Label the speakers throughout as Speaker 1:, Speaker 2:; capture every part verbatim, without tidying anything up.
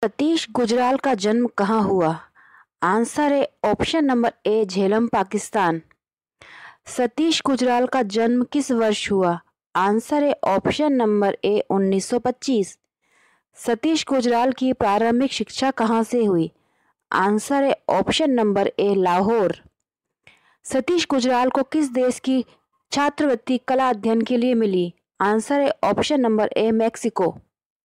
Speaker 1: सतीश गुजराल का जन्म कहाँ हुआ? आंसर है option number A Jhelum, Pakistan. Satish Gujral का जन्म किस वर्ष हुआ? आंसर है ऑप्शन नंबर ए उन्नीस सौ पच्चीस। सतीश गुजराल की प्रारंभिक शिक्षा कहाँ से हुई? आंसर है option number A Lahore. Satish Gujral को किस देश की छात्रवृत्ति कला अध्ययन के लिए मिली? आंसर है option number A Mexico.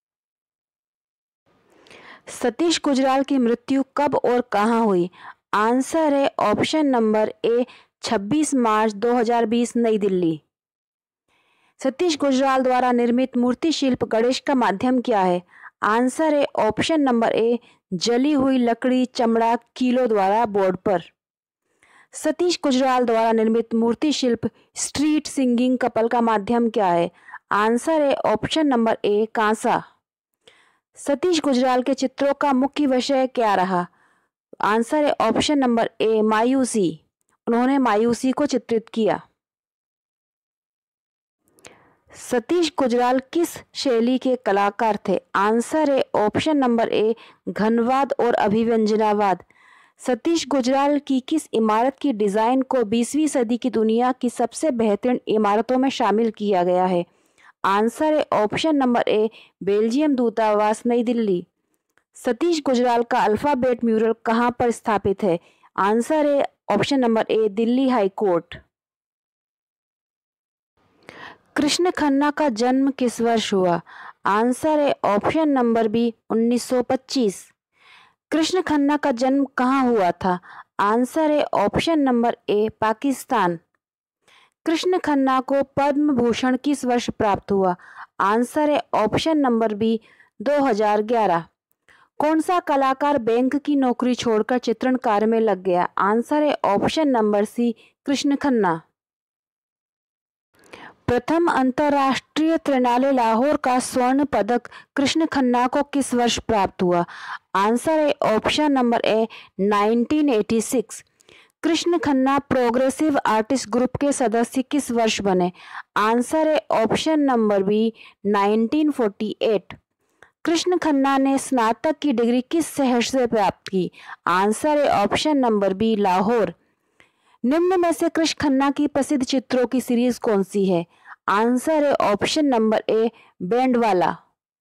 Speaker 1: Satish Gujral की मृत्यु कब और कहाँ हुई? आंसर है ऑप्शन नंबर ए छब्बीस मार्च दो हज़ार बीस, नई दिल्ली। सतीश गुजराल द्वारा निर्मित मूर्ति शिल्प गणेश का माध्यम क्या है? आंसर है ऑप्शन नंबर ए जली हुई लकड़ी, चमड़ा, कीलों द्वारा बोर्ड पर। सतीश गुजराल द्वारा निर्मित मूर्ति शिल्प स्ट्रीट सिंगिंग कपल का माध्यम क्या है? आंसर है ऑप्शन नंबर ए कांसा। सतीश गुजराल के चित्रों का मुख्य विषय क्या रहा? आंसर है ऑप्शन नंबर ए मायूसी। उन्होंने मायूसी को चित्रित किया। सतीश गुजराल किस शैली के कलाकार थे? आंसर है ऑप्शन नंबर ए घनवाद और अभिव्यंजनावाद। सतीश गुजराल की किस इमारत की डिजाइन को बीसवीं सदी की दुनिया की सबसे बेहतरीन इमारतों में शामिल किया गया है? आंसर है ऑप्शन नंबर ए बेल्जियम दूतावास, नई दिल्ली। सतीश गुजराल का अल्फाबेट म्यूरल कहाँ पर स्थापित है? आंसर है option number A Delhi high court. Krishna Khanna का जन्म किस वर्ष हुआ? आंसर है ऑप्शन नंबर बी उन्नीस सौ पच्चीस। कृष्ण खन्ना का जन्म कहाँ हुआ था? आंसर है option number A Pakistan. Krishna Khanna को पद्म भूषण किस वर्ष प्राप्त हुआ? आंसर है ऑप्शन नंबर बी दो हज़ार ग्यारह। कौन सा कलाकार बैंक की नौकरी छोड़कर चित्रण कार्य में लग गया? आंसर है option number C Krishna Khanna. प्रथम अंतर्राष्ट्रीय त्रिनाले लाहौर का स्वर्ण पदक कृष्ण खन्ना को किस वर्ष प्राप्त हुआ? आंसर है ऑप्शन नंबर ए उन्नीस सौ छियासी। Krishna Khanna progressive artist group के सदस्य किस वर्ष बने? आंसर है ऑप्शन नंबर बी उन्नीस सौ अड़तालीस। कृष्ण खन्ना ने स्नातक की डिग्री किस शहर से प्राप्त की? आंसर है ऑप्शन नंबर बी लाहौर। निम्न में से कृष्ण खन्ना की प्रसिद्ध चित्रों की सीरीज कौन सी है? आंसर है ऑप्शन नंबर ए बैंड वाला।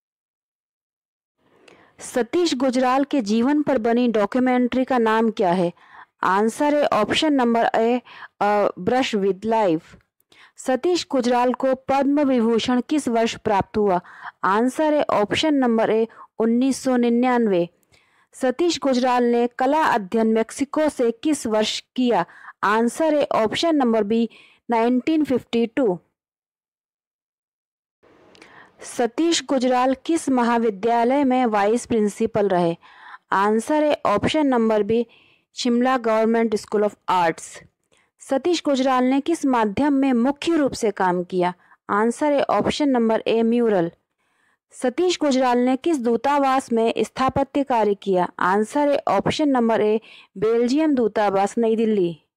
Speaker 1: सतीश गुजराल के जीवन पर बनी डॉक्यूमेंट्री का नाम क्या है? आंसर है option number A brush with life. Satish Gujral को पद्म विभूषण किस वर्ष प्राप्त हुआ? आंसर है ऑप्शन नंबर ए उन्नीस सौ निन्यानवे। सतीश गुजराल ने कला अध्ययन मेक्सिको से किस वर्ष किया? आंसर है ऑप्शन नंबर बी उन्नीस सौ बावन। सतीश गुजराल किस महाविद्यालय में वाइस प्रिंसिपल रहे? आंसर है option number B Shimla government school of arts. Satish Gujral ने किस माध्यम में मुख्य रूप से काम किया? आंसर है option number A mural. Satish Gujral ने किस दूतावास में स्थापत्य कार्य किया? आंसर है ऑप्शन नंबर ए बेल्जियम दूतावास, नई दिल्ली।